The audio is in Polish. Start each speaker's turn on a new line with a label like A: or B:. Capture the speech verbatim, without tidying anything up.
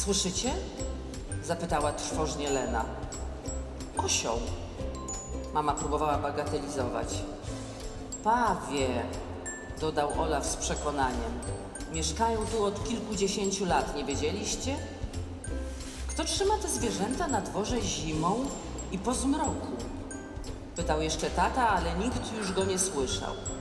A: Słyszycie? Zapytała trwożnie Lena. Osioł. Mama próbowała bagatelizować. Pawie, dodał Olaf z przekonaniem. Mieszkają tu od kilkudziesięciu lat, nie wiedzieliście? Kto trzyma te zwierzęta na dworze zimą i po zmroku? Pytał jeszcze tata, ale nikt już go nie słyszał.